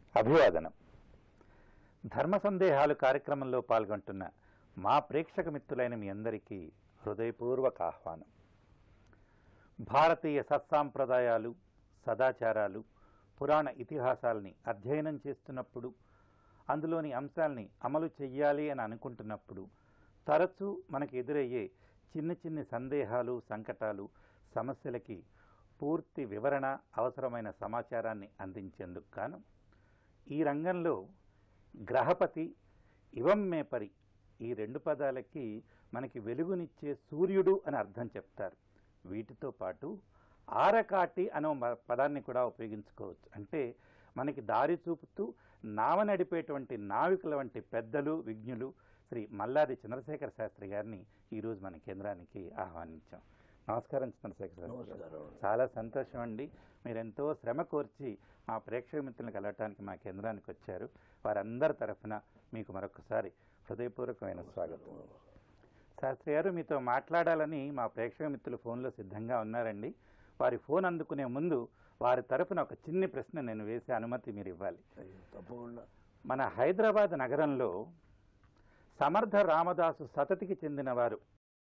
అభివాదనం. ధర్మ సందేహాలు కార్యక్రమంలో పాల్గొంటున్న మా ప్రేక్షక మిత్రులైన మీ అందరికీ హృదయపూర్వక ఆహ్వానం. భారతీయ సత్సాంప్రదాయాలు, సదాచారాలు, పురాణ ఇతిహాసాలని అధ్యయనం చేస్తున్నప్పుడు, అందులోని అంశాలని అమలు చెయ్యాలి అని అనుకుంటున్నప్పుడు తరచూ మనకు ఎదురయ్యే చిన్న చిన్న సందేహాలు, సంకటాలు, సమస్యలకి పూర్తి వివరణ, అవసరమైన సమాచారాన్ని అందించేందుకు గాను ఈ రంగంలో గ్రహపతి, ఇవం మే పరి ఈ రెండు పదాలకి మనకి వెలుగునిచ్చే సూర్యుడు అని అర్థం చెప్తారు. వీటితో పాటు ఆరకాటి అనే పదాన్ని కూడా ఉపయోగించుకోవచ్చు. అంటే మనకి దారి చూపుతూ నావ నడిపేటువంటి నావికుల వంటి పెద్దలు, విజ్ఞులు శ్రీ మల్లాది చంద్రశేఖర శాస్త్రి గారిని ఈరోజు మన కేంద్రానికి ఆహ్వానించాం. నమస్కారం చంద్రశేఖర శాస్త్రి. చాలా సంతోషం అండి. మీరెంతో శ్రమ కోర్చి మా ప్రేక్షక మిత్రులను కలవటానికి మా కేంద్రానికి వచ్చారు. వారందరి తరఫున మీకు మరొకసారి హృదయపూర్వకమైన స్వాగతం. శాస్త్రి గారు, మీతో మాట్లాడాలని మా ప్రేక్షక మిత్రులు ఫోన్లో సిద్ధంగా ఉన్నారండి. వారి ఫోన్ అందుకునే ముందు వారి తరఫున ఒక చిన్ని ప్రశ్న నేను వేసే అనుమతి మీరు ఇవ్వాలి. తప్పకుండా. మన హైదరాబాద్ నగరంలో సమర్థ రామదాసు సతతికి చెందిన వారు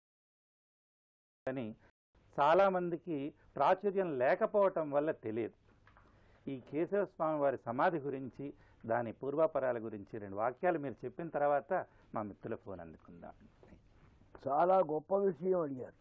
అని చాలా మందికి ప్రాచుర్యం లేకపోవటం వల్ల తెలియదు. ఈ కేశవ స్వామి వారి సమాధి గురించి, దాని పూర్వాపరాల గురించి రెండు వాక్యాలు మీరు చెప్పిన తర్వాత మా మిత్రుల ఫోన్ అందుకుందాం. చాలా గొప్ప విషయం అడిగారు.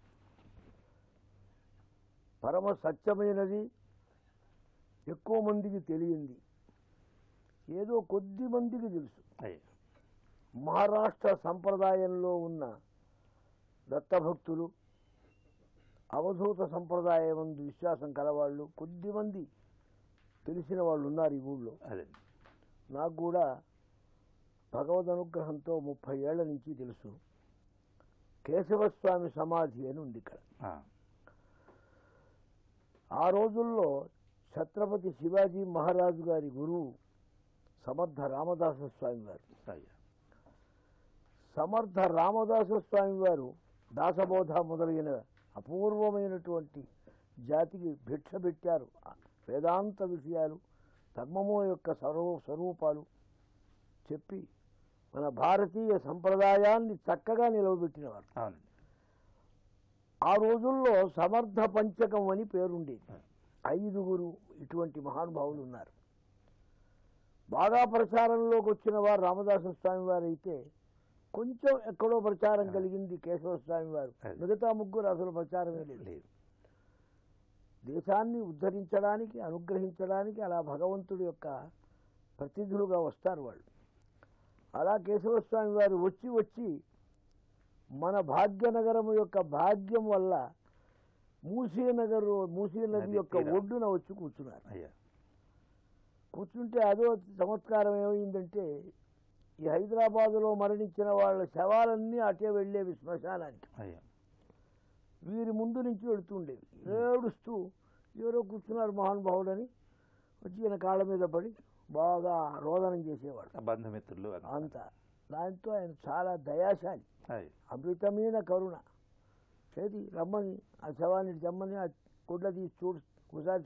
పరమ సత్యమైనది, ఎక్కువ మందికి తెలియంది, ఏదో కొద్ది మందికి తెలుసు. మహారాష్ట్ర సంప్రదాయంలో ఉన్న దత్తభక్తులు, అవధూత సంప్రదాయం ముందు విశ్వాసం కలవాళ్ళు కొద్దిమంది తెలిసిన వాళ్ళు ఉన్నారు ఈ ఊళ్ళో. నాకు కూడా భగవద్ అనుగ్రహంతో 30 ఏళ్ల నుంచి తెలుసు. కేశవస్వామి సమాధి అని ఉంది ఇక్కడ. ఆ రోజుల్లో ఛత్రపతి శివాజీ మహారాజు గారి గురువు సమర్థ రామదాస స్వామి వారు. సమర్థ రామదాస స్వామి వారు దాసబోధ మొదలైన అపూర్వమైనటువంటి జాతికి భిక్ష పెట్టారు. వేదాంత విషయాలు, ధర్మము యొక్క స్వరూపాలు చెప్పి మన భారతీయ సంప్రదాయాన్ని చక్కగా నిలవబెట్టినవారు. ఆ రోజుల్లో సమర్థ పంచకం అని పేరుండేది. 5 ఇటువంటి మహానుభావులు ఉన్నారు. బాగా ప్రచారంలోకి వచ్చిన వారు రామదాస స్వామి వారు అయితే కొంచెం ఎక్కడో ప్రచారం కలిగింది కేశవ స్వామి వారు. మిగతా 3 అసలు ప్రచారమే లేదు. దేశాన్ని ఉద్ధరించడానికి, అనుగ్రహించడానికి అలా భగవంతుడి యొక్క ప్రతినిధులుగా వస్తారు వాళ్ళు. అలా కేశవస్వామి వారు వచ్చి మన భాగ్యనగరం యొక్క భాగ్యం వల్ల మూసీ నది యొక్క ఒడ్డున వచ్చి కూర్చున్నారు. కూర్చుంటే అదో చమత్కారం ఏమైందంటే, ఈ హైదరాబాదులో మరణించిన వాళ్ళ శవాలన్నీ అటే వెళ్ళేవి శ్మశానానికి. వీరి ముందు నుంచి వెళుతుండేవి. ఏడుస్తూ ఎవరో కూర్చున్నారు మహానుభావుడని వచ్చి ఈయన కాళ్ళ మీద పడి బాగా రోదనం చేసేవాడు. బంధుమిత్రులు అంతా. దాంతో ఆయన చాలా దయాశాలి, అమృతమైన కరుణ. చేతి రమ్మని, ఆ శవాన్ని తెమ్మని, ఆ గుడ్ల తీసి చూడు, ఒకసారి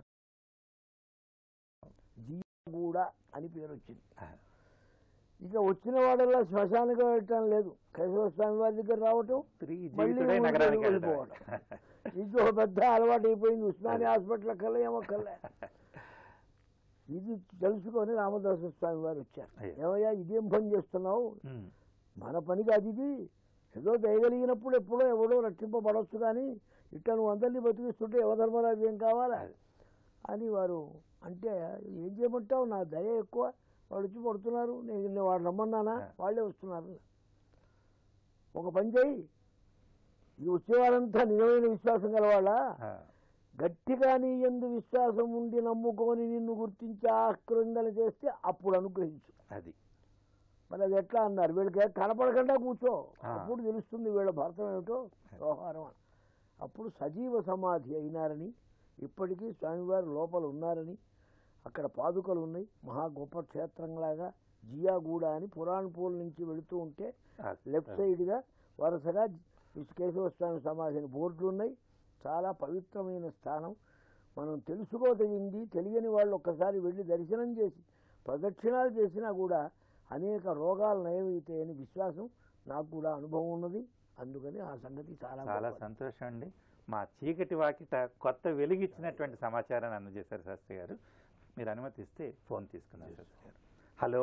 జీగూడ అని పేరు వచ్చింది. ఇక వచ్చిన వాడల్లా శ్మశానికి వెళ్ళటం లేదు, కేశవస్వామి వారి దగ్గర రావటం, వెళ్ళిపోవడం. ఇది ఒక పెద్ద అలవాటు అయిపోయింది. ఉస్మానియా హాస్పిటల్ కల్లా ఏమో కల్లా. ఇది తెలుసుకొని రామదాస స్వామి వారు వచ్చారు. ఏమయ్యా ఇదేం పని చేస్తున్నావు? మన పనికి అది ఏదో దయగలిగినప్పుడు ఎప్పుడో ఎవడో రక్షింపబడవచ్చు, కానీ ఇట్లా నువ్వు అందరినీ బతికిస్తుంటే యమధర్మరాజు ఏం కావాలా అని వారు అంటే, ఏం చేయమంటావు, నా దయ ఎక్కువ, వాళ్ళు వచ్చి పడుతున్నారు, నేను వాడు రమ్మన్నానా, వాళ్ళే వస్తున్నారు. ఒక పని చేయి, ఈ వచ్చేవారంతా నిజమైన విశ్వాసం గలవాళ్ళ, గట్టిగా నీ యందు విశ్వాసం ఉండి నమ్ముకొని నిన్ను గుర్తించి ఆక్రందన చేస్తే అప్పుడు అనుగ్రహించు. అది మరి అది ఎట్లా అన్నారు, వీళ్ళకి కనపడకుండా కూర్చో, అప్పుడు తెలుస్తుంది వీళ్ళ భర్తం ఏమిటో వ్యవహారం. అప్పుడు సజీవ సమాధి అయినారని, ఇప్పటికీ స్వామివారు లోపల ఉన్నారని, అక్కడ పాదుకలు ఉన్నాయి. మహా గొప్ప క్షేత్రంలాగా జియాగూడ అని పురాణపూల్ నుంచి వెళుతూ ఉంటే లెఫ్ట్ సైడ్గా వరుసగా కేశవస్వామి సమాధి అని బోర్డులు ఉన్నాయి. చాలా పవిత్రమైన స్థానం. మనం తెలుసుకోదగింది, తెలియని వాళ్ళు ఒక్కసారి వెళ్ళి దర్శనం చేసి ప్రదక్షిణాలు చేసినా కూడా అనేక రోగాలు నయమవుతాయని విశ్వాసం నాకు కూడా అనుభవం ఉన్నది. అందుకని ఆ సంగతి చాలా చాలా గొప్పది. సంతోషం అండి. మా చీకటి వాకిట కొత్త వెలుగిచ్చినటువంటి సమాచారాన్ని అందజేశారు శాస్త్రి గారు. మీరు అనుమతిస్తే ఫోన్ తీసుకున్నారు శాస్త్రి గారు. హలో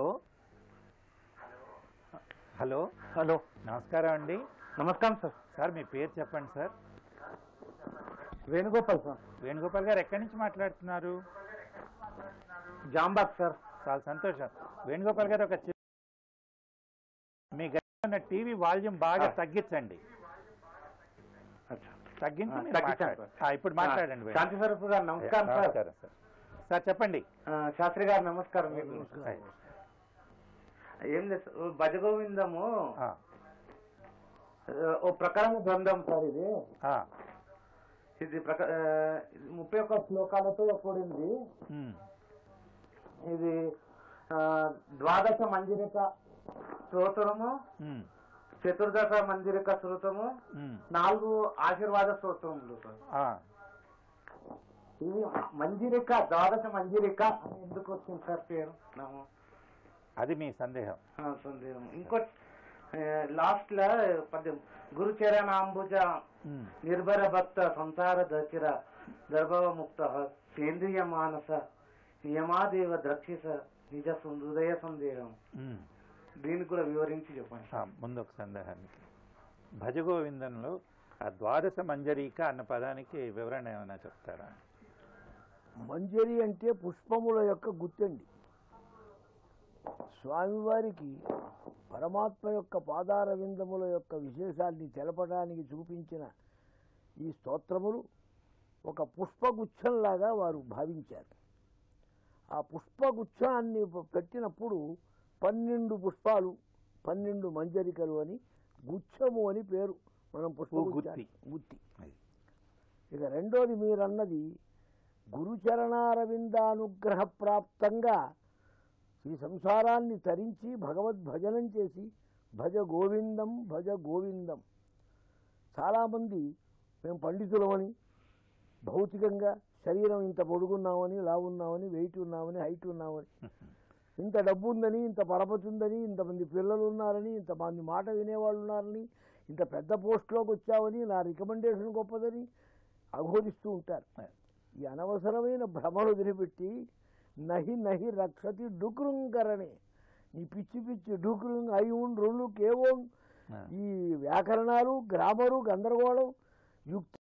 హలో హలో, నమస్కారం అండి. నమస్కారం సార్. సార్ మీ పేరు చెప్పండి సార్. వేణుగోపాల్ సార్. వేణుగోపాల్ గారు ఎక్కడి నుంచి మాట్లాడుతున్నారు? జాంబాగ్ సార్. చాలా సంతోషం. వేణుగోపాల్ గారు మీ గదిలో ఉన్న టీవీ వాల్యూమ్ బాగా తగ్గించండి. తగ్గించి మీరు మాట్లాడండి. ఇప్పుడు మాట్లాడండి. శాంతి స్వరూప్ గారు నమస్కారం సార్. నమస్కారం సార్. సార్ చెప్పండి. శాస్త్రి గారు నమస్కారం. మీకు ఏం లేదు, భజగోవిందము ఓ ప్రకరణ గ్రంథం సార్. ఇది 31 శ్లోకాలతో కూడింది. ఇది ద్వాదశ మంజరిక స్తోత్రము, చతుర్దశ మంజరిక స్తోత్రము, 4 ఆశీర్వాద స్తోత్రములు సార్. ఇది మంజరిక, ద్వాదశ మంజరిక అని ఎందుకు వచ్చింది సార్ పేరు? అది మీ సందేహం. సందేహం. ఇంకో లాస్ట్ లో పద్యం, గురుచరణాంబుజ నిర్భర భక్త సంసార దచిర దర్భవ ముక్త సేంద్రియ మానస నియమాదేవ ద్రక్షిస నిజ హృదయ సందేహం. దీన్ని కూడా వివరించి చెప్పండి. ముందు ఒక సందేహానికి, భజగోవిందంలో ఆ ద్వాదశ మంజరీక అన్న పదానికి వివరణ ఏమైనా చెప్తారా? మంజరి అంటే పుష్పముల యొక్క గుర్తండి. స్వామివారికి పరమాత్మ యొక్క పాదార విందముల యొక్క విశేషాన్ని తెలపడానికి చూపించిన ఈ స్తోత్రములు ఒక పుష్పగుచ్చంలాగా వారు భావించారు. ఆ పుష్పగుచ్చాన్ని పెట్టినప్పుడు 12 పుష్పాలు, 12 మంజరికలు అని గుచ్చము అని పేరు. మనం పుష్పగుత్తి. ఇక రెండోది మీరన్నది, గురుచరణారవిందానుగ్రహ ప్రాప్తంగా ఈ సంసారాన్ని తరించి భగవద్భజనం చేసి భజ గోవిందం భజ గోవిందం. చాలామంది మేము పండితులమని, భౌతికంగా శరీరం ఇంత పొడుగున్నామని, లావున్నామని, వెయిట్ ఉన్నామని, హైట్ ఉన్నామని, ఇంత డబ్బు ఉందని, ఇంత పరపతి ఉందని, ఇంతమంది పిల్లలు ఉన్నారని, ఇంతమంది మాట వినేవాళ్ళు ఉన్నారని, ఇంత పెద్ద పోస్టులోకి వచ్చామని, నా రికమెండేషన్ గొప్పదని అఘోరిస్తూ ఉంటారు. ఈ అనవసరమైన భ్రమలు వదిలిపెట్టి నహి నహి రక్షతి డుకృంకరణే, ఈ పిచ్చి పిచ్చి డుకృంగ్ అయ్యూన్ రెండు కేవోం, ఈ వ్యాకరణాలు, గ్రామరు, గందరగోళం, యుక్తి,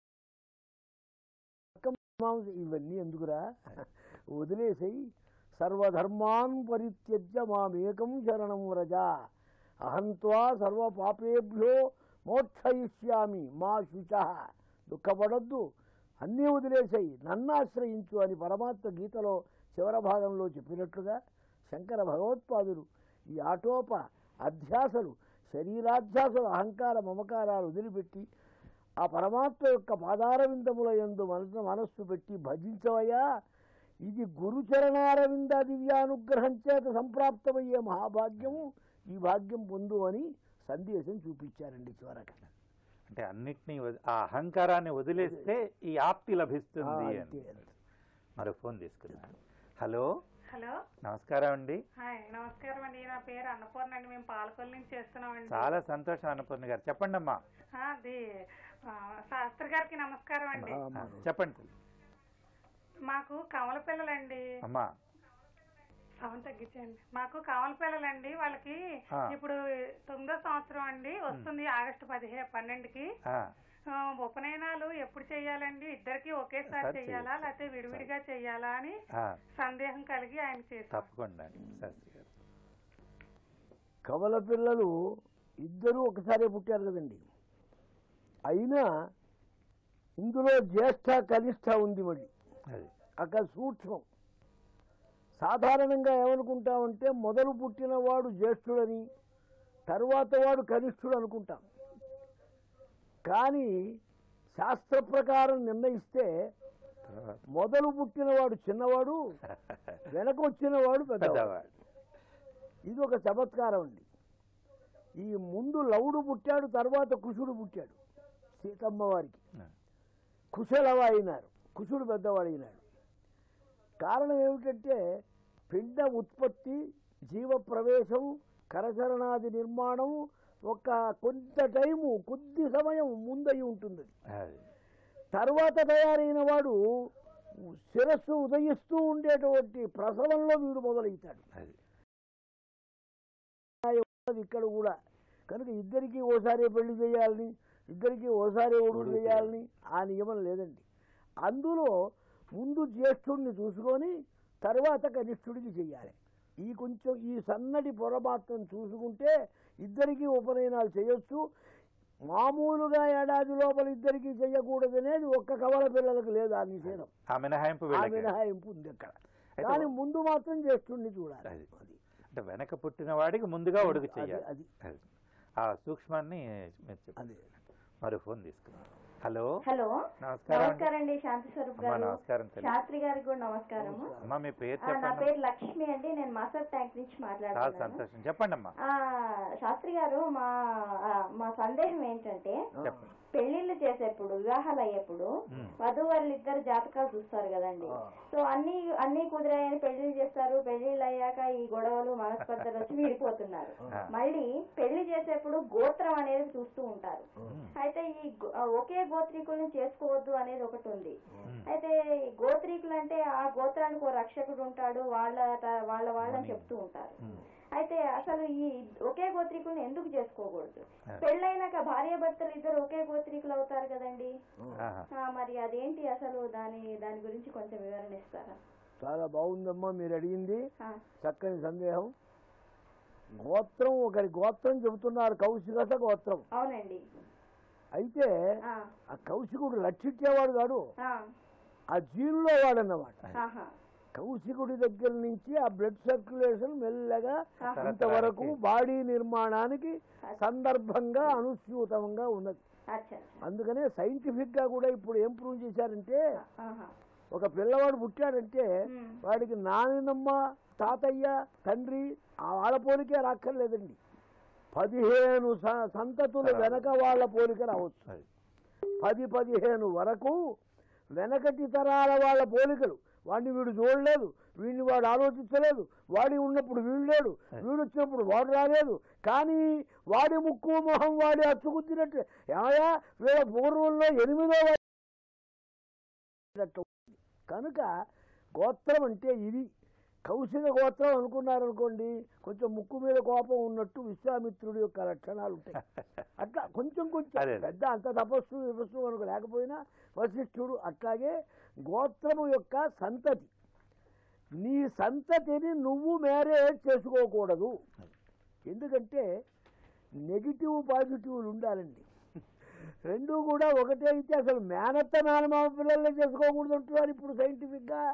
ఇవన్నీ ఎందుకురా, వదిలేసాయి. సర్వధర్మాన్ పరిత్యజ్య మామేకం శరణం వ్రజ, అహంత్వా సర్వ పాపేభ్యో మోక్షయిష్యామి మా శుచ. దుఃఖపడొద్దు, అన్నీ వదిలేసాయి, నన్ను ఆశ్రయించు అని పరమాత్మ గీతలో చివరి భాగంలో చెప్పినట్లుగా శంకర భగవత్పాదులు ఈ ఆటోప అధ్యాసలు, శరీరాధ్యాసలు, అహంకార మమకారాలు వదిలిపెట్టి ఆ పరమాత్మ యొక్క పాదారవిందముల యందు మనస్సు పెట్టి భజించవయ్యా, ఇది గురుచరణారవింద దివ్యానుగ్రహం చేత సంప్రాప్తమయ్యే మహాభాగ్యము, ఈ భాగ్యం పొందు అని సందేశం చూపించారండి చివరకు. అంటే అన్నిటినీ ఆ అహంకారాన్ని వదిలేస్తే ఈ ఆప్తి లభిస్తుంది. మరో ఫోన్ తీసుకున్నాను. హలో హలో, నమస్కారం అండి. నమస్కారం అండి. నా పేరు అన్నపూర్ణ అండి. మేము పాలకొల్లు నుంచి చేస్తున్నామండి. చాలా సంతోషం అన్నపూర్ణ గారు. చెప్పండి అమ్మా. అది శాస్త్రి గారికి నమస్కారం అండి. చెప్పండి. మాకు కమల పిల్లలండి. అమ్మా సౌండ్ తగ్గించండి. మాకు కమల పిల్లలండి. వాళ్ళకి ఇప్పుడు 9వ సంవత్సరం అండి వస్తుంది, ఆగస్టు 12కి. ఉపనయనాలు ఎప్పుడు చెయ్యాలండి? ఇద్దరికి ఒకేసారి చెయ్యాలా లేకపోతే విడివిడిగా చెయ్యాలా అని సందేహం కలిగి ఆయన చేశారు. తప్పకుండా శాస్త్రి గారు. కమల పిల్లలు ఇద్దరు ఒకసారి పుట్టారు కదండి. అయినా ఇందులో జ్యేష్ఠ కనిష్ట ఉంది. మళ్ళీ అక్కడ సూక్ష్మం. సాధారణంగా ఏమనుకుంటామంటే మొదలు పుట్టినవాడు జ్యేష్ఠుడని, తరువాత వాడు కనిష్ఠుడు అనుకుంటాం. కానీ శాస్త్ర ప్రకారం నిర్ణయిస్తే మొదలు పుట్టినవాడు చిన్నవాడు, వెనక వచ్చినవాడు పెద్దవాడు. ఇది ఒక చమత్కారం అండి. ఈ ముందు లవుడు పుట్టాడు, తర్వాత కుశుడు పుట్టాడు. సీతమ్మ వారికి కుశలవ అయినారు, కుశుడు పెద్దవాడు అయినాడు. కారణం ఏమిటంటే పిండ ఉత్పత్తి, జీవ ప్రవేశం, కరచరణాది నిర్మాణం ఒక కొంత టైము, కొద్ది సమయం ముందై ఉంటుంది. తర్వాత తయారైన వాడు శిరస్సు ఉదయిస్తూ ఉండేటువంటి ప్రసవంలో వీడు మొదలవుతాడు. ఇక్కడ కూడా కనుక ఇద్దరికీ ఓసారి పెళ్లి చేయాలని, ఇద్దరికీ ఓసారి ఒడుగు చేయాలని ఆ నియమం లేదండి. అందులో ముందు జ్యేష్ఠుడిని చూసుకొని తర్వాత కనిష్ఠుడికి చెయ్యాలి. కొంచెం ఈ సన్నటి పొర మాత్రం చూసుకుంటే ఇద్దరికీ ఉపనయనాలు చేయొచ్చు. మామూలుగా ఏడాది లోపల ఇద్దరికీ చెయ్యకూడదనేది ఒక్క కవల పిల్లలకు లేదు. ఆ నిషేధం, ఆ మినహాయింపు ఉంది అక్కడ. కానీ ముందు మాత్రం జ్యేష్ఠుడిని చూడాలి. అది అంటే వెనక పుట్టిన వాడికి ముందుగా ఒడుగు చేయాలి. అది ఆ సూక్ష్మాన్ని అదే. మరో ఫోన్ తీసుకున్నాం. హలో హలో, నమస్కారం అండి. శాంతి స్వరూప్ గారు, నమస్కారం. శాస్త్రి గారికి కూడా నమస్కారం. అమ్మా మీ పేరు నా చెప్పండి. పేరు లక్ష్మి అండి, నేను మాసర్ ట్యాంక్ నుంచి మాట్లాడుతున్నాను. సంతోషం, చెప్పండి అమ్మా. శాస్త్రి గారు, మా సందేహం ఏంటంటే, పెళ్లిళ్ళు చేసేప్పుడు, వివాహాలు అయ్యేప్పుడు వధువరులు ఇద్దరు జాతకాలు చూస్తారు కదండి. సో అన్ని కుదిరాయని పెళ్లిళ్ళు చేస్తారు. పెళ్లిళ్ళు అయ్యాక ఈ గొడవలు, మనస్పర్ధలు వచ్చి విడిపోతున్నారు. మళ్ళీ పెళ్లి చేసేప్పుడు గోత్రం అనేది చూస్తూ ఉంటారు. అయితే ఈ ఒకే గోత్రీకుల్ని చేసుకోవద్దు అనేది ఒకటి ఉంది. అయితే గోత్రీకులు అంటే ఆ గోత్రానికి ఒక రక్షకుడు ఉంటాడు, వాళ్ళని చెప్తూ ఉంటారు. అయితే అసలు ఈ ఒకే గోత్రీకుల్ని ఎందుకు చేసుకోకూడదు? పెళ్ళైనాక భార్య భర్తలు ఇద్దరు ఒకే గోత్రీకులు అవుతారు కదండి. మరి అదేంటి అసలు? దాని గురించి కొంచెం వివరణ ఇస్తారా? చాలా బాగుందమ్మా మీరు అడిగింది, చక్కని సందేహం. గోత్రం, ఒకరి గోత్రం చెబుతున్నారు, కౌశిక గోత్రం. అవునండి. అయితే ఆ కౌశికుడు రక్షించేవాడు కాదు, ఆ జీనులో వాడన్నమాట. కౌశికుడి దగ్గర నుంచి ఆ బ్లడ్ సర్క్యులేషన్ మెల్లగా ఇంతవరకు బాడీ నిర్మాణానికి సందర్భంగా అనుస్యూతంగా ఉన్నది. అందుకనే సైంటిఫిక్ గా కూడా ఇప్పుడు ఏం ప్రూవ్ చేశారంటే, ఒక పిల్లవాడు పుట్టాడంటే వాడికి నాయనమ్మ, తాతయ్య, తండ్రి వాళ్ళ పోలికే రాక్కర్లేదండి. 15 సంతతుల వెనక వాళ్ళ పోలిక రావచ్చు. 10-15 వరకు వెనకటి తరాల వాళ్ళ పోలికలు. వాడిని వీడు చూడలేదు, వీడిని వాడు ఆలోచించలేదు, వాడి ఉన్నప్పుడు వీడు లేడు, వీడు వచ్చినప్పుడు వాడు రాలేదు. కానీ వాడి ముక్కు మొహం వాడి అచ్చుకుద్దినట్టు ఏమయ్యా వీళ్ళ పూర్వంలో 8వ. కనుక గోత్రం అంటే ఇది. కౌశిక గోత్రం అనుకున్నారనుకోండి, కొంచెం ముక్కు మీద కోపం ఉన్నట్టు విశ్వామిత్రుడి యొక్క లక్షణాలు ఉంటాయి. అట్లా కొంచెం పెద్ద అంత తపస్సు మనకు లేకపోయినా వశిష్ఠుడు అట్లాగే గోత్రము యొక్క సంతతి. నీ సంతతిని నువ్వు మ్యారేజ్ చేసుకోకూడదు. ఎందుకంటే నెగిటివ్ పాజిటివ్లు ఉండాలండి. రెండూ కూడా ఒకటే అయితే అసలు మేనమామ పిల్లల్ని చేసుకోకూడదు అంటున్నారు ఇప్పుడు సైంటిఫిక్గా.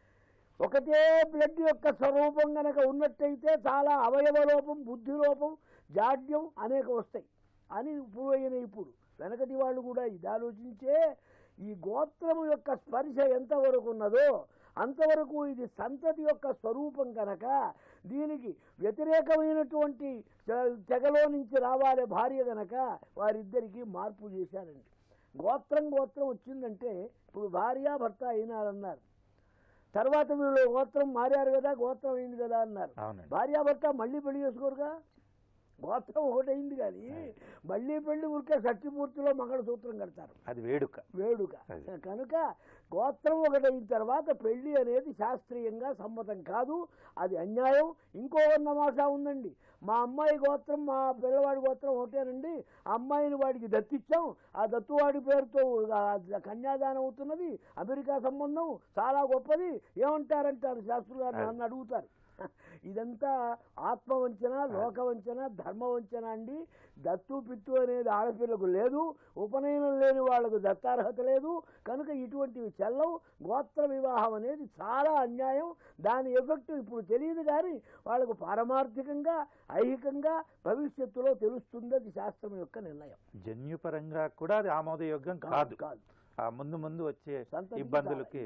ఒకటే బ్లడ్ యొక్క స్వరూపం గనక ఉన్నట్టయితే చాలా అవయవ లోపం, బుద్ధి లోపం, జాడ్యం అనేక వస్తాయి అని ఇప్పుడు వెనకటి వాళ్ళు కూడా ఇది ఆలోచించే ఈ గోత్రము యొక్క స్పర్శ ఎంతవరకు ఉన్నదో అంతవరకు ఇది సంతతి యొక్క స్వరూపం కనుక దీనికి వ్యతిరేకమైనటువంటి తెగలో నుంచి రావాలి భార్య గనక వారిద్దరికీ మార్పు చేశారండి. గోత్రం వచ్చిందంటే ఇప్పుడు భార్య భర్త అయినారన్నారు, తర్వాత వీళ్ళు గోత్రం మారారు కదా, గోత్రం అయింది కదా అన్నారు. భార్యాభర్త మళ్ళీ పెళ్లి చేసుకోరుగా, గోత్రం ఒకటైంది కానీ మళ్ళీ పెళ్లి ఊరికే షష్ఠిపూర్తిలో మంగళసూత్రం కడతారు, అది వేడుక. కనుక గోత్రం ఒకటైన తర్వాత పెళ్లి అనేది శాస్త్రీయంగా సమ్మతం కాదు, అది అన్యాయం. ఇంకో మాట ఉందండి, మా అమ్మాయి గోత్రం మా పిల్లవాడి గోత్రం ఒకటేనండి, ఆ అమ్మాయిని వాడికి దత్తిచ్చాం, ఆ దత్తువాడి పేరుతో కన్యాదానం అవుతున్నది, అమెరికా సంబంధం చాలా గొప్పది, ఏమంటారంటారు శాస్త్రులు గారు నన్ను అడుగుతారు. ఇదంతా ఆత్మవంచన, లోకవంచన, ధర్మవంచన అండి. దత్తు పిత్తు అనేది ఆడపిల్లకు లేదు, ఉపనయనం లేని వాళ్లకు దత్తార్హత లేదు. కనుక ఇటువంటివి చెల్లవు. గోత్ర వివాహం అనేది చాలా అన్యాయం. దాని ఎఫెక్ట్ ఇప్పుడు తెలియదు కానీ వాళ్ళకు పారమార్థికంగా, ఐహికంగా భవిష్యత్తులో తెలుస్తుంది. అది శాస్త్రం యొక్క నిర్ణయం. జన్యుపరంగా కూడా అది ఆమోదయోగ్యం కాదు. ముందు వచ్చే ఇబ్బందులకి.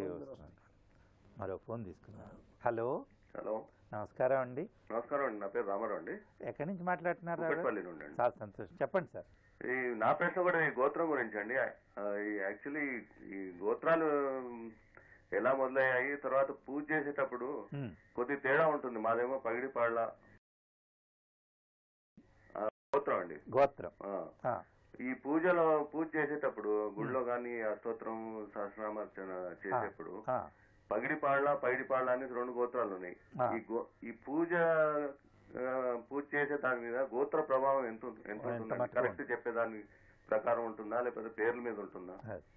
మరో ఫోన్ తీసుకున్నాను. హలో. నమస్కారం అండి. నమస్కారం అండి, నా పేరు రామారావు అండి. ఎక్కడి నుంచి మాట్లాడుతున్నారు? చాలా సంతోషం, చెప్పండి సార్. నా ప్రశ్న కూడా ఈ గోత్రం గురించి అండి. యాక్చువల్లీ ఈ గోత్రాలు ఎలా మొదలయ్యాయి, తర్వాత పూజ చేసేటప్పుడు కొద్ది తేడా ఉంటుంది. మాదేమో పగిడిపాళ్ళ గోత్రం అండి. గోత్రం. ఈ పూజ చేసేటప్పుడు గుళ్ళో గాని అష్టోత్తరం సహస్రనామార్చన చేసేప్పుడు పగిడిపాళ్ళ అనేది 2 గోత్రాలు ఉన్నాయి. ఈ పూజ చేసే దాని మీద గోత్ర ప్రభావం ఎంత ఉంటుంది? కరెక్ట్ చెప్పేదాని ప్రకారం ఉంటుందా లేకపోతే పేర్ల మీద ఉంటుందా?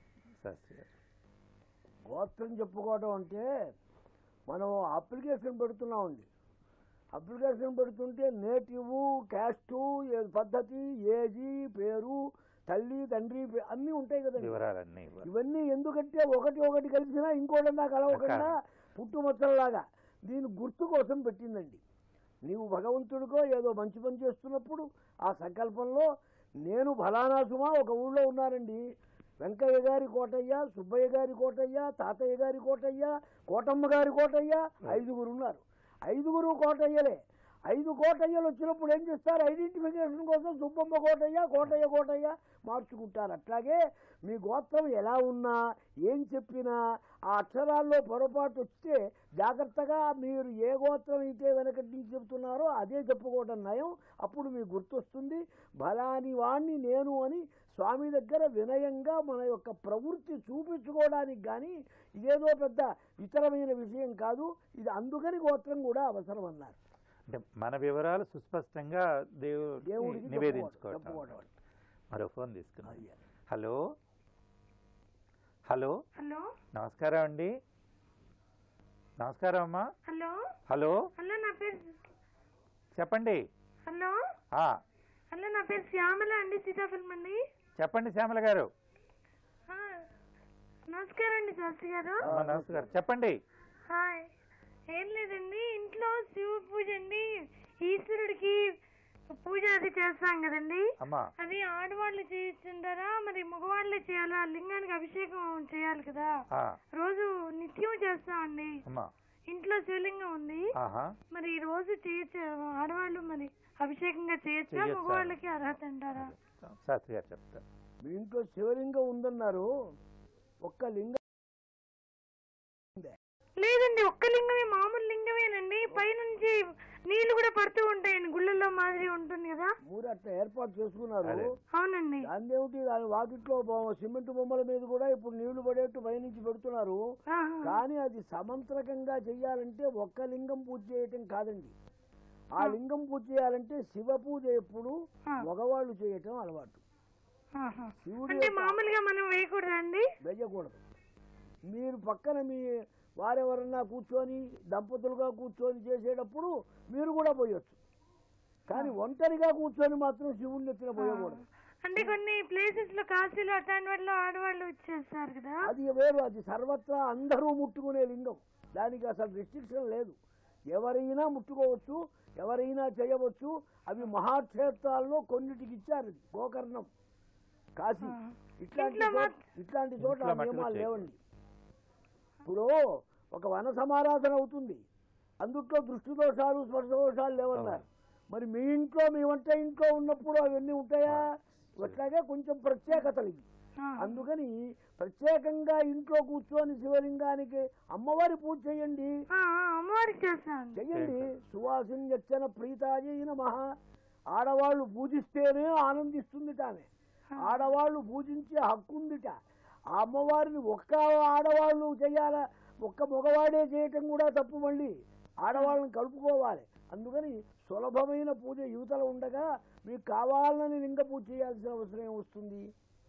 గోత్రం చెప్పుకోవడం అంటే మనం అప్లికేషన్ పెడుతున్నామండి. అప్లికేషన్ పెడుతుంటే నేటివ్, క్యాస్టు, పద్ధతి, ఏజీ, పేరు, తల్లి, తండ్రి అన్నీ ఉంటాయి కదండి. ఇవన్నీ ఎందుకంటే ఒకటి కలిసినా ఇంకోటి నాకు కలవకుండా పుట్టుమచ్చల్లాగా దీని గుర్తు కోసం పెట్టిందండి. నీవు భగవంతుడికో ఏదో మంచి పని చేస్తున్నప్పుడు ఆ సంకల్పంలో నేను ఫలానా సుమా ఒక ఊళ్ళో ఉన్నానండి, వెంకయ్య గారి కోటయ్య, సుబ్బయ్య గారి కోటయ్య, తాతయ్య గారి కోటయ్య, కోటమ్మ గారి కోటయ్య, 5 ఉన్నారు. 5 కోటయ్యలే. 5 కోటయ్యలు వచ్చినప్పుడు ఏం చేస్తారు? ఐడెంటిఫికేషన్ కోసం సుబ్బమ్మ కోటయ్య మార్చుకుంటారు. అట్లాగే మీ గోత్రం ఎలా ఉన్నా ఏం చెప్పినా ఆ అక్షరాల్లో పొరపాటు వస్తే జాగ్రత్తగా మీరు ఏ గోత్రం అయితే వెనకటి నుంచి చెబుతున్నారో అదే చెప్పుకోవడం నయం. అప్పుడు మీకు గుర్తొస్తుంది. బలాని వాణ్ణి నేను అని స్వామి దగ్గర వినయంగా మన యొక్క ప్రవృత్తి చూపించుకోవడానికి కానీ ఇదేదో పెద్ద ఇతరమైన విషయం కాదు. ఇది అందుకని గోత్రం కూడా అవసరం అన్నారు. అంటే మన వివరాలు సుస్పష్టంగా దేవుడికి నివేదించుకోవడం. మరో ఫోన్ తీసుకున్నాం. హలో హలో హలో నమస్కారం అండి. నమస్కారం అమ్మా. హలో హలో హలో నా పేరు చెప్పండి. హలో హలో నా పేరు శ్యామల అండి, సీతాఫలం అండి. చెప్పండి శ్యామల గారు. నమస్కారం అండి శాస్త్రి గారు. నమస్కారం, చెప్పండి. హాయ్. ఏం లేదండి, ఇంట్లో శివ పూజ అండి, ఈశ్వరుడికి పూజ అది చేస్తాం కదండి. అది ఆడవాళ్ళు చేస్తుంటారా మరి మగవాళ్ళే చేయాలా? లింగానికి అభిషేకం చేయాలి కదా, రోజు నిత్యం చేస్తామండి. ఇంట్లో శివలింగం ఉంది, మరి రోజు చేయొచ్చు ఆడవాళ్ళు? మరి అభిషేకంగా చేయొచ్చా? మగవాళ్ళకి అర్హత అంటారా? శాస్త్రి గారు చెప్తారు. మీ ఇంట్లో శివలింగం ఉందన్నారు, ఒక్క లింగం లేదండి, ఒక్క లింగమే, మామూలు లింగమేనండి. పైనుంచి నీళ్లు కూడా పడుతూ ఉంటాయండి, గుళ్ళల్లో మాదిరి ఉంటుంది కదా. ఊరు అట్లా ఏర్పాటు చేసుకున్నారు. అవునండి. దానిదేమిటి, దాని వాకిట్లో సిమెంట్ బొమ్మల మీద కూడా ఇప్పుడు నీళ్లు పడేట్టు పైనుంచి పెడుతున్నారు. కానీ అది సమంత్రకంగా చెయ్యాలంటే ఒక్క లింగం పూజ చేయటం కాదండి. ఆ లింగం పూజ చేయాలంటే శివ పూజ ఎప్పుడు మగవాళ్ళు చేయటం అలవాటు. శివుడు మామూలుగా మనం వేయకూడదండి, వేయకూడదు. మీరు పక్కన మీ వారెవరన్నా కూర్చొని దంపతులుగా కూర్చొని చేసేటప్పుడు మీరు కూడా పోయొచ్చు, కానీ ఒంటరిగా కూర్చొని మాత్రం శివుడిని ఎత్తిన పోయకూడదు. అంటే కొన్ని ప్లేసెస్ లో కాశీలో అట్లాంటి వాళ్ళు ఆడవాళ్ళు వచ్చేస్తారు కదా, అది వేరు. అది సర్వత్రా అందరూ ముట్టుకునే లింగం, దానికి అసలు రిస్ట్రిక్షన్ లేదు. ఎవరైనా ముట్టుకోవచ్చు, ఎవరైనా చేయవచ్చు. అవి మహాక్షేత్రాల్లో కొన్నిటికి ఇచ్చారు. గోకర్ణం, కాశీ ఇట్లాంటి చోట నియమాలు లేవండి. ఇప్పుడు ఒక వన సమారాధన అవుతుంది, అందుట్లో దృష్టి దోషాలు స్పర్శ దోషాలు లేవన్నారు. మరి మీ ఇంట్లో మీ వంట ఇంట్లో ఉన్నప్పుడు అవన్నీ ఉంటాయా? అట్లాగే కొంచెం ప్రత్యేకతలు ఇవి. అందుకని ప్రత్యేకంగా ఇంట్లో కూర్చొని శివలింగానికి అమ్మవారి పూజ చేయండి, చెయ్యండి. సువాసిన్యచ్చన ప్రీతాయ నమః. ఆడవాళ్ళు పూజిస్తేనే ఆనందిస్తుంది తానే. ఆడవాళ్ళు పూజించే హక్కు ఉందిట. ఆ అమ్మవారిని ఒక్క ఆడవాళ్ళు చెయ్యాలా, ఒక్క మగవాడే చేయటం కూడా తప్పు. మళ్ళీ ఆడవాళ్ళని కలుపుకోవాలి. అందుకని సులభమైన పూజ యువతలో ఉండగా మీకు కావాలని లింగ పూజ చేయాల్సిన అవసరం వస్తుంది.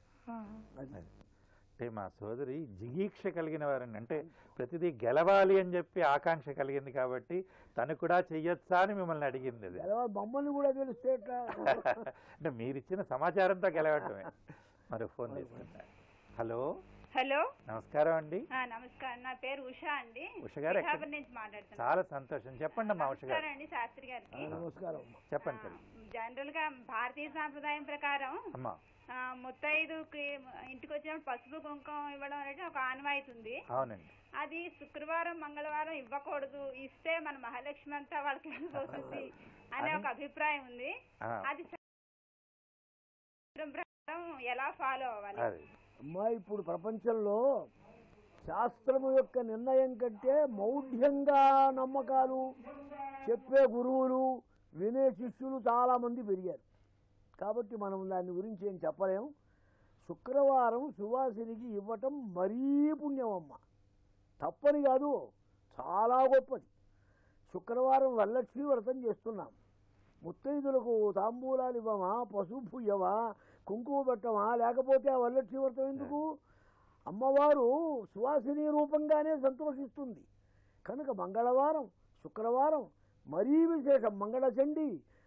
అంటే మా సోదరి జిగీక్ష కలిగిన వారండి, అంటే ప్రతిదీ గెలవాలి అని చెప్పి ఆకాంక్ష కలిగింది కాబట్టి తను కూడా చెయ్యొచ్చా అని మిమ్మల్ని అడిగింది. మమ్మల్ని కూడా తెలిస్తే అంటే మీరిచ్చిన సమాచారంతో గెలవటమే. మరో ఫోన్ తీసుకుంటా. హలో హలో నమస్కారం అండి. నమస్కారం, నా పేరు ఉషా అండి. ఉష గారు నుంచి మాట్లాడుతున్నాను. చాలా సంతోషం, చెప్పండి అమ్మా. ఉష గారు అండి, శాస్త్రి గారికి నమస్కారం. చెప్పండి. జనరల్ గా భారతీయ సాంప్రదాయం ప్రకారం ముత్తైదుకి ఇంటికి వచ్చినప్పుడు పసుపు కుంకుమ ఇవ్వడం అనేది ఒక ఆనవాయితీ ఉంది. అవునండి. అది శుక్రవారం మంగళవారం ఇవ్వకూడదు, ఇస్తే మన మహాలక్ష్మి అంతా వాళ్ళకి వెళ్ళిపోతుంది అనే ఒక అభిప్రాయం ఉంది. అది ప్రకారం ఎలా ఫాలో అవ్వాలి? అమ్మా, ఇప్పుడు ప్రపంచంలో శాస్త్రము యొక్క నిర్ణయం కంటే మౌఢ్యంగా నమ్మకాలు చెప్పే గురువులు వినే శిష్యులు చాలామంది పెరిగారు. కాబట్టి మనం దాని గురించి ఏం చెప్పలేం. శుక్రవారం సువాసినికి ఇవ్వటం మరీ పుణ్యమమ్మ, తప్పని కాదు, చాలా గొప్పది. శుక్రవారం వరలక్ష్మి వ్రతం చేస్తున్నాం. ముత్తైదులకు తాంబూలాలు ఇవ్వమా, పసుపు ఇవ్వమా, కుంకుమ పెట్టమా, లేకపోతే ఆ వరలక్ష్మి వ్రతం ఎందుకు? అమ్మవారు సువాసిని రూపంగానే సంతోషిస్తుంది. కనుక మంగళవారం శుక్రవారం మరీ విశేషం. మంగళచండి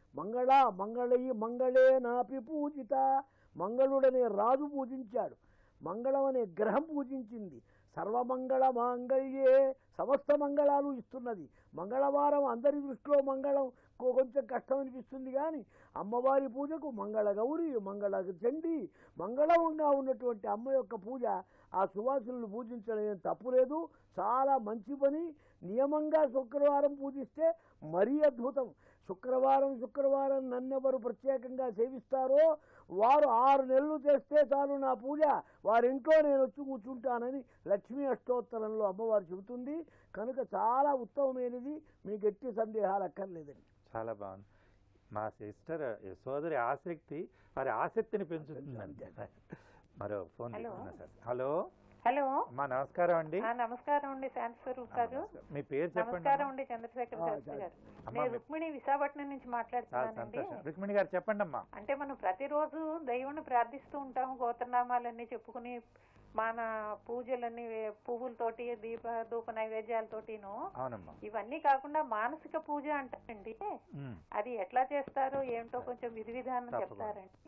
మంగళే నాపి పూజిత. మంగళుడనే రాజు పూజించాడు, మంగళం అనే గ్రహం పూజించింది. సర్వమంగళ మాంగళ్యే, సమస్త మంగళాలు ఇస్తున్నది. మంగళవారం అందరి దృష్టిలో మంగళం కొంచెం కష్టం అనిపిస్తుంది, కానీ అమ్మవారి పూజకు మంగళ గౌరి, మంగళ చండి, మంగళంగా ఉన్నటువంటి అమ్మ యొక్క పూజ ఆ సువాసులను పూజించడం ఏం తప్పు లేదు, చాలా మంచి పని. నియమంగా శుక్రవారం పూజిస్తే మరీ అద్భుతం. శుక్రవారం నన్నెవరు ప్రత్యేకంగా సేవిస్తారో వారు 6 నెలలు చేస్తే చాలు నా పూజ, వారింట్లో నేను వచ్చి కూర్చుంటానని లక్ష్మీ అష్టోత్తరంలో అమ్మవారు చెబుతుంది. కనుక చాలా ఉత్తమమైనది, మీకు ఎట్టి సందేహాలు అక్కర్లేదండి. చాలా బాగుంది. మా సిస్టర్ సోదరి ఆసక్తి వారి ఆసక్తిని పెంచుతుందండి. మరో ఫోన్ సార్. హలో హలో అమ్మా, నమస్కారం అండి. నమస్కారం అండి శాంతి స్వరూప్ గారు. మీ పేరు చెప్పండి. నమస్కారం అండి చంద్రశేఖర్ శాస్త్రి గారు. నేను రుక్మిణి విశాఖపట్నం నుంచి మాట్లాడుతున్నానండి. రుక్మిణి గారు చెప్పండి అమ్మా. అంటే మనం ప్రతిరోజు దైవాన్ని ప్రార్థిస్తూ ఉంటాము, గోత్రనామాలన్నీ చెప్పుకుని మన పూజలన్నీ పువ్వులతోటి ధూప నైవేద్యాలతోటిను. ఇవన్నీ కాకుండా మానసిక పూజ అంటారండి, అది ఎట్లా చేస్తారో ఏంటో కొంచెం విధి విధానం చెప్తారండి.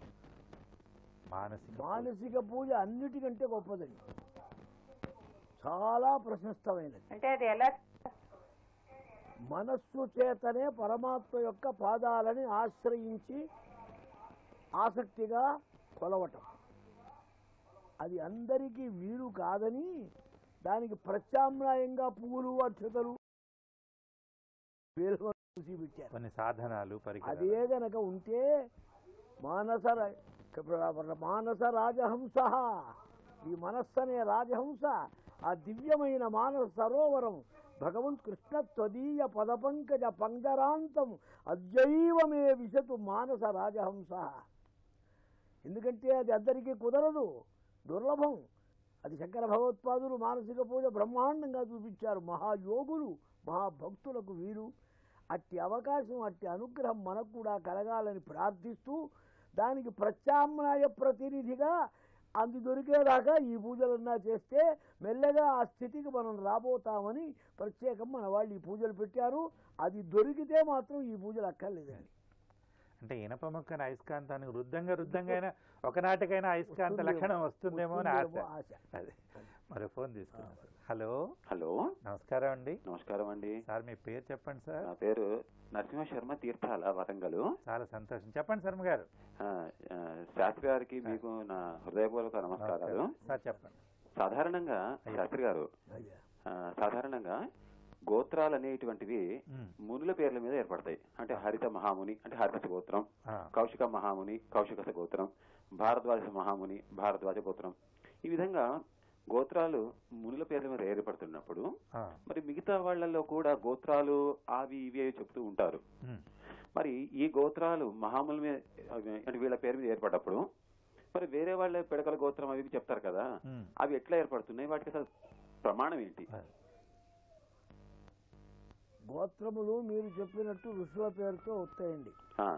మానసిక పూజ అన్నిటికంటే గొప్పదండి, చాలా ప్రశస్తమైనది. అంటే అది ఎలా? మనస్సు చేతనే పరమాత్మ యొక్క పాదాలని ఆశ్రయించి ఆసక్తిగా కొలవటం. అది అందరికీ వీలు కాదని దానికి ప్రత్యామ్నాయంగా పువ్వులు అక్షతలు పెట్టారు, కొన్ని సాధనాలు. అదే గనక ఉంటే మానస రాజహంస, ఈ మనస్సు అనే రాజహంస ఆ దివ్యమైన మానస సరోవరం భగవంత్ కృష్ణ త్వదీయ పదపంకజ పంజరాంతం అద్యైవమే విశతు మానస రాజహంస. ఎందుకంటే అది అందరికీ కుదరదు, దుర్లభం. అది శంకర భగవత్పాదులు మానసిక పూజ బ్రహ్మాండంగా చూపించారు. మహాయోగులు మహాభక్తులకు వీరు. అట్టి అవకాశం, అట్టి అనుగ్రహం మనకు కూడా కలగాలని ప్రార్థిస్తూ దానికి ప్రత్యామ్నాయ ప్రతినిధిగా అందు దొరికేదాకా ఈ పూజలన్నా చేస్తే మెల్లగా ఆ స్థితికి మనం రాబోతామని ప్రత్యేకం మన వాళ్ళు ఈ పూజలు పెట్టారు. అది దొరికితే మాత్రం ఈ పూజలు అక్కర్లేదండి. అంటే ఇనప మొక్కన అయస్కాంతానికి రుద్దంగా ఒకనాటికైనా అయస్కాంత లక్షణం వస్తుందేమో అని ఆశ. అదే మరి ఫోన్ తీసుకున్నాం సార్. హలో హలో నమస్కారం అండి. నమస్కారం అండి సార్, మీ పేరు చెప్పండి సార్. నా పేరు నరసింహ శర్మ, తీర్థాల, వరంగల్. చాలా సంతోషం. చెప్పండి శర్మ గారు. శాస్త్రి గారికి మీకు నా హృదయపూర్వక నమస్కారాలు. సార్ చెప్పండి. సాధారణంగా శాస్త్రి గారు, సాధారణంగా గోత్రాలు అనేటువంటివి మునుల పేర్ల మీద ఏర్పడతాయి. అంటే హరిత మహాముని అంటే హరిత గోత్రం, కౌశిక మహాముని కౌశిక గోత్రం, భారద్వాజ మహాముని భారద్వాజ గోత్రం. ఈ విధంగా గోత్రాలు మునుల పేర్ల మీద ఏర్పడుతున్నప్పుడు మరి మిగతా వాళ్లలో కూడా గోత్రాలు అవి ఇవి చెప్తూ ఉంటారు. మరి ఈ గోత్రాలు మహాముల మీద అంటే వీళ్ళ పేరు మీద ఏర్పడ్డప్పుడు మరి వేరే వాళ్ళ పిడకల గోత్రం అవి చెప్తారు కదా, అవి ఎట్లా ఏర్పడుతున్నాయి, వాటికి అసలు ప్రమాణం ఏంటి? గోత్రములు మీరు చెప్పినట్టు ఋషుల పేరుతో వస్తాయండి.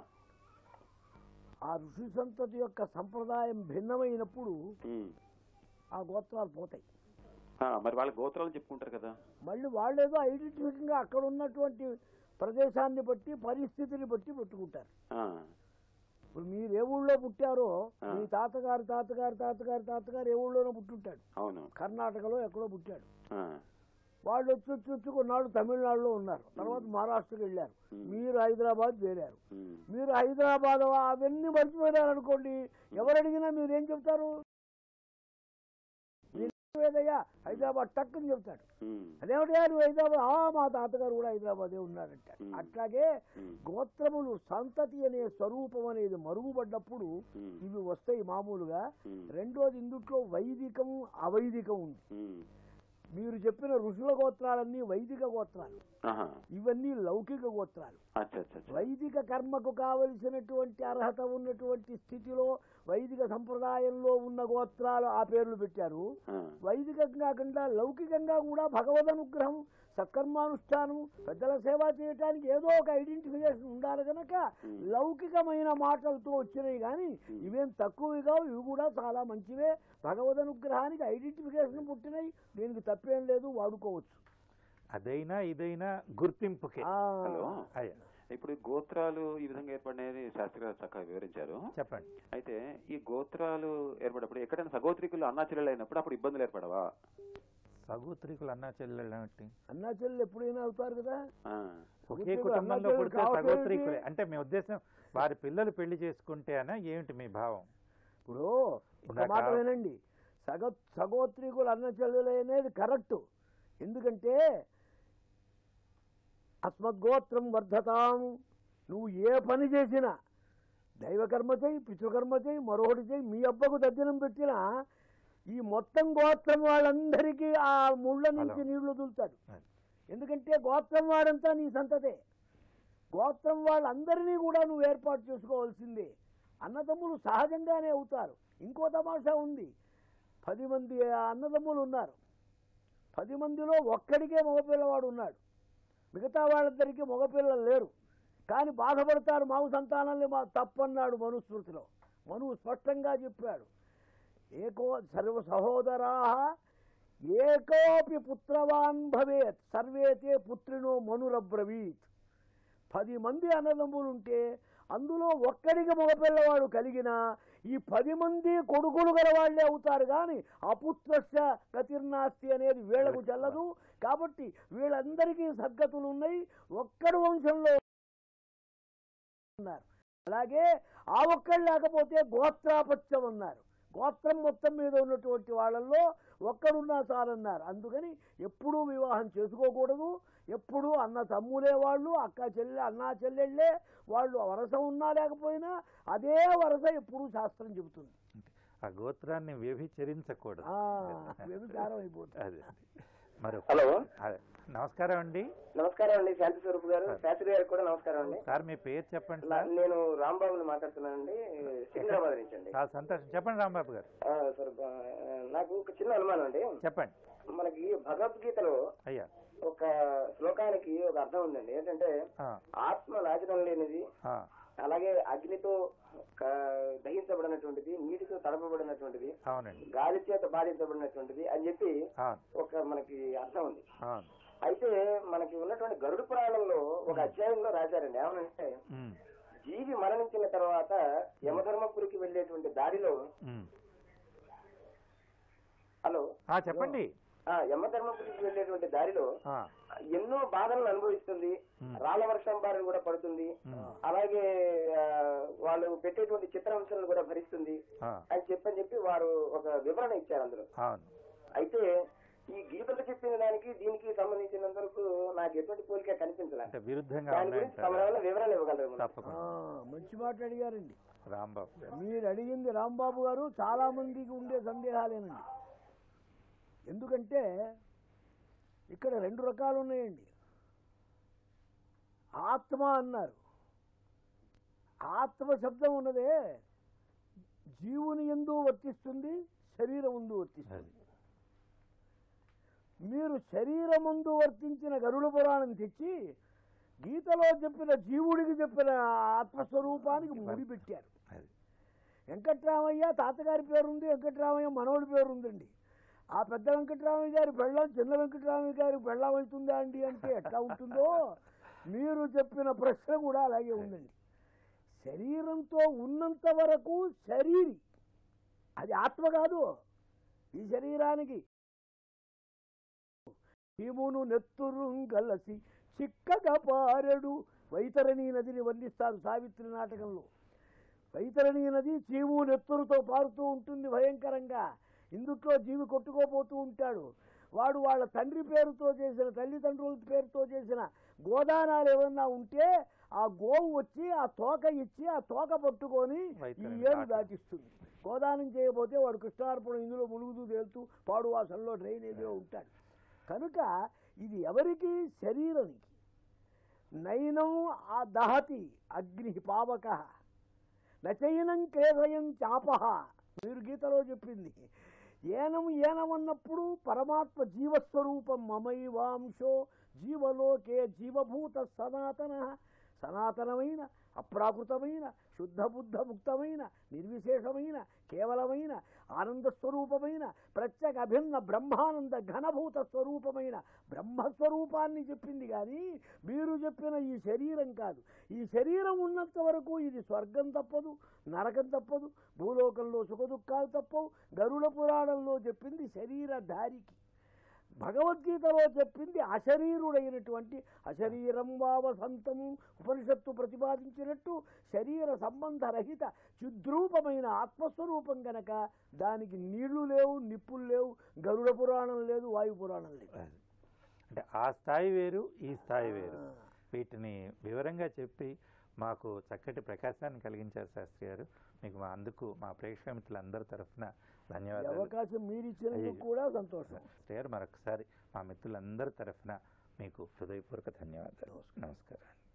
ఆ ఋషి సంతతి యొక్క సంప్రదాయం భిన్నమైనప్పుడు ఆ గోత్రాలు పోతాయి. మరి వాళ్ళ గోత్రాలు చెప్పుకుంటారు కదా, మళ్ళీ వాళ్ళేదో ఐడెంటిఫికేషన్ గా అక్కడ ఉన్నటువంటి ప్రదేశాన్ని బట్టి పరిస్థితిని బట్టి పెట్టుకుంటారు. ఇప్పుడు మీరు ఏ ఊళ్ళో పుట్టారో మీ తాతగారు తాతగారు తాతగారు తాతగారు ఏ ఊళ్ళోనో పుట్టుంటాడు, కర్ణాటకలో ఎక్కడో పుట్టాడు. వాళ్ళు వచ్చి కొన్నాళ్ళు తమిళనాడులో ఉన్నారు, తర్వాత మహారాష్ట్రకి వెళ్ళారు, మీరు హైదరాబాద్ చేరారు. మీరు హైదరాబాద్ అవన్నీ మర్చిపోయారు అనుకోండి, ఎవరు అడిగినా మీరేం చెప్తారు? ఏదయ్యా హైదరాబాద్ టక్కుని చెప్తాడు. అదేమిటయా నువ్వు హైదరాబాద్? మా తాతగారు కూడా హైదరాబాదే ఉన్నారంట. అట్లాగే గోత్రములు సంతతి అనే స్వరూపం అనేది మరుగుపడ్డప్పుడు ఇవి వస్తాయి మామూలుగా. రెండోది ఇందుట్లో వైదికం అవైదికం ఉంది. మీరు చెప్పిన ఋషుల గోత్రాలన్నీ వైదిక గోత్రాలు, ఇవన్నీ లౌకిక గోత్రాలు. వైదిక కర్మకు కావలసినటువంటి అర్హత ఉన్నటువంటి స్థితిలో వైదిక సంప్రదాయంలో ఉన్న గోత్రాలు ఆ పేర్లు పెట్టారు. వైదికం కాకుండా లౌకికంగా కూడా భగవద్ అనుగ్రహం, సత్కర్మానుష్ఠానం, పెద్దల సేవ చేయటానికి ఏదో ఒక ఐడెంటిఫికేషన్ ఉండాలి కనుక లౌకికమైన మాటలతో వచ్చినాయి. కానీ ఇవేం తక్కువ కావు, ఇవి కూడా చాలా మంచివే. భగవద్ అనుగ్రహానికి ఐడెంటిఫికేషన్ పుట్టినాయి, దీనికి తప్పేం లేదు, వాడుకోవచ్చు. అదైనా ఇదైనా గుర్తింపుకే. ఇప్పుడు గోత్రాలు ఈ విధంగా ఏర్పడినది శాస్త్రి గారు చక్కగా వివరించారు. చెప్పండి. అయితే ఈ గోత్రాలు ఏర్పడినప్పుడు ఎక్కడైనా సగోత్రికులు అన్నా చెల్లెలు అయినప్పుడు అప్పుడు ఇబ్బందులు ఏర్పడవా? సగోత్రికులు అన్నా చెల్లెలు అన్నా చెల్లెలు ఎప్పుడైనా అవుతారు కదా, ఒకే కుటుంబంలో పుడితే సగోత్రికులే అంటే మీ ఉద్దేశం వారి పిల్లలు పెళ్లి చేసుకుంటే అనా ఏమిటి మీ భావం? ఇప్పుడు ఒక మాట వినండి, సగోత్రికులు అన్న చెల్లెలు అనేది కరెక్ట్. ఎందుకంటే అస్మద్గోత్రం వర్ధతాం, నువ్వు ఏ పని చేసినా దైవకర్మ చేయి, పితృకర్మ చేయి, మరొకటి చేయి, మీ అబ్బకు దర్శనం పెట్టినా ఈ మొత్తం గోత్రం వాళ్ళందరికీ ఆ ముళ్ళ నుంచి నీళ్లు వదులుతాడు. ఎందుకంటే గోత్రం వాడంతా నీ సంతతే, గోత్రం వాళ్ళందరినీ కూడా నువ్వు ఏర్పాటు చేసుకోవాల్సిందే. అన్నదమ్ములు సహజంగానే అవుతారు. ఇంకో తమాషా ఉంది, 10 మంది అన్నదమ్ములు ఉన్నారు, 10 మందిలో ఒక్కడికే మగపిల్లవాడు ఉన్నాడు, మిగతా వాళ్ళందరికీ మగపిల్లలు లేరు. కానీ బాధపడతారు, మాకు సంతానాన్ని మా తప్పన్నాడు మనుస్మృతిలో. మనువు స్పష్టంగా చెప్పాడు, ఏకో సర్వ సహోదరా ఏకోపి పుత్రవాన్ భవేత్ సర్వేతే పుత్రినో మనురబ్రవీత్. 10 మంది అన్నదమ్ములుంటే అందులో ఒక్కడికి మగపిల్లవాడు కలిగినా ఈ 10 మంది కొడుకులు గల వాళ్లే అవుతారు. కానీ అపుత్రస్య గతిర్నాస్తి అనేది వీళ్లకు చెల్లదు. కాబట్టి వీళ్ళందరికీ సద్గతులు ఉన్నాయి, ఒక్కడు వంశంలో ఉన్నారు. అలాగే ఆ ఒక్కడు లేకపోతే గోత్రాపత్యం అన్నారు, గోత్రం మొత్తం మీద ఉన్నటువంటి వాళ్ళల్లో ఒక్కడున్నా చాలన్నారు. అందుకని ఎప్పుడూ వివాహం చేసుకోకూడదు. ఎప్పుడూ అన్న తమ్ములే వాళ్ళు, అక్క చెల్లె అన్నా చెల్లెళ్ళే వాళ్ళు, వరస ఉన్నా లేకపోయినా అదే వరస ఎప్పుడూ శాస్త్రం చెబుతుంది. ఆ గోత్రాన్ని వ్యభిచరించకూడదు, వ్యభిచారం అయిపోతుంది. హలో, నమస్కారం అండి. నమస్కారం అండి, శాంతి స్వరూప్ గారు, శాస్త్రి గారు కూడా నమస్కారం అండి. సార్ మీ పేరు చెప్పండి. నేను రాంబాబుని మాట్లాడుతున్నానండి, సికింద్రాబాద్ నుంచి అండి. చాలా సంతోషం, చెప్పండి రాంబాబు గారు. సార్, నాకు ఒక చిన్న అనుమానం అండి. చెప్పండి. మనకి భగవద్గీతలో అయ్యా ఒక శ్లోకానికి ఒక అర్థం ఉందండి. ఏంటంటే ఆత్మ నాశనం లేనిది, అలాగే అగ్నితో దహించబడినటువంటిది, నీటితో తడపబడినటువంటిది, గాలి చేత బాధించబడినటువంటిది అని చెప్పి ఒక మనకి అర్థం ఉంది. అయితే మనకి ఉన్నటువంటి గరుడ పురాణంలో ఒక అధ్యాయంలో రాశారండి, ఏమనంటే జీవి మరణించిన తర్వాత యమధర్మపురికి వెళ్లేటువంటి దారిలో, హలో చెప్పండి, యమధర్మపురికి వెళ్లేటువంటి దారిలో ఎన్నో బాధలను అనుభవిస్తుంది, రాళ్ల వర్షం బారిన కూడా పడుతుంది, అలాగే వాళ్ళు పెట్టేటువంటి చిత్రాంశాలను కూడా భరిస్తుంది అని చెప్పి వారు ఒక వివరణ ఇచ్చారు అందులో. అయితే ఈ గీతలు చెప్పిన దానికి దీనికి సంబంధించినంత వరకు నాకు ఎటువంటి పోలిక కనిపించలేదు. దాని గురించి తమ వివరణ ఇవ్వగలరు? మంచి మాట అడిగారండి రాంబాబు. మీరు అడిగింది రాంబాబు గారు చాలా మందికి ఉండే సందేహాలేనండి. ఎందుకంటే ఇక్కడ 2 రకాలు ఉన్నాయండి. ఆత్మ అన్నారు, ఆత్మ శబ్దం ఉన్నదే జీవుని యందు వర్తిస్తుంది, శరీరం ముందు వర్తిస్తుంది. మీరు శరీరం ముందు వర్తించిన గరుడ పురాణం తెచ్చి గీతలో చెప్పిన జీవుడికి చెప్పిన ఆత్మస్వరూపానికి ముడిపెట్టారు. వెంకట్రామయ్య తాతగారి పేరుంది, వెంకట్రామయ్య మనవడి పేరుందండి. ఆ పెద్ద వెంకట్రామయ్య గారి పెళ్ళం చిన్న వెంకట్రామయ్య గారి పెళ్ళం అవుతుందా అండి అంటే ఎట్లా ఉంటుందో మీరు చెప్పిన ప్రశ్న కూడా అలాగే ఉందండి. శరీరంతో ఉన్నంత వరకు శరీరి, అది ఆత్మ కాదు. ఈ శరీరానికి భీమును నెత్తురుంగలసి చిక్కగా పారెడు వైతరణి నదిని వర్ణిస్తారు సావిత్రి నాటకంలో. వైతరణి నది చీము నెత్తురుతో పారుతూ ఉంటుంది భయంకరంగా. ఇందుట్లో జీవి కొట్టుకోపోతూ ఉంటాడు. వాడు వాళ్ళ తండ్రి పేరుతో చేసిన, తల్లిదండ్రుల పేరుతో చేసిన గోదానాలు ఏమన్నా ఉంటే ఆ గోవు వచ్చి ఆ తోక ఇచ్చి ఆ తోక పట్టుకొని ఈ ఏడు దాటిస్తుంది. గోదానం చేయకపోతే వాడు కృష్ణార్పణ ఇందులో మునుగుతూ తేలుతూ పాడువాసంలో డ్రైనేజీలో ఉంటాడు. కనుక ఇది ఎవరికి? శరీరానికి. నైనం దహతి అగ్ని పావక నచైనం క్లేదయం చాపహ. మీరు గీతలో చెప్పింది. ఏనమన్నప్పుడు పరమాత్మ జీవస్వరూపం మమైవాంశో జీవలోకే జీవభూత సనాతన. సనాతనమైన అప్రాకృతమైన శుద్ధ బుద్ధ ముక్తమైన నిర్విశేషమైన కేవలమైన ఆనంద స్వరూపమైన ప్రత్యేక అభిన్న బ్రహ్మానంద ఘనభూత స్వరూపమైన బ్రహ్మస్వరూపాన్ని చెప్పింది. కానీ మీరు చెప్పిన ఈ శరీరం కాదు. ఈ శరీరం ఉన్నంత వరకు ఇది స్వర్గం తప్పదు, నరకం తప్పదు, భూలోకంలో సుఖదుఖాలు తప్పవు. గరుడ పురాణంలో చెప్పింది శరీరధారికి. భగవద్గీతలో చెప్పింది అశరీరుడైనటువంటి అశరీరం వావసంతం. ఉపనిషత్తు ప్రతిపాదించినట్టు శరీర సంబంధరహిత చిద్రూపమైన ఆత్మస్వరూపం గనక దానికి నీళ్లు లేవు, నిప్పులు లేవు, గరుడ పురాణం లేదు, వాయు పురాణం లేదు. అంటే ఆ స్థాయి వేరు, ఈ స్థాయి వేరు. వీటిని వివరంగా చెప్పి మాకు చక్కటి ప్రకాశాన్ని కలిగించారు శాస్త్రి గారు. మీకు అందుకు మా ప్రేక్షక మిత్రులందరి తరఫున ధన్యవాదాలు. అవకాశం మీరు ఇచ్చినందుకు కూడా సంతోషం. శాస్త్రి గారు, మరొకసారి మా మిత్రులందరి తరఫున మీకు హృదయపూర్వక ధన్యవాదాలు. నమస్కారం.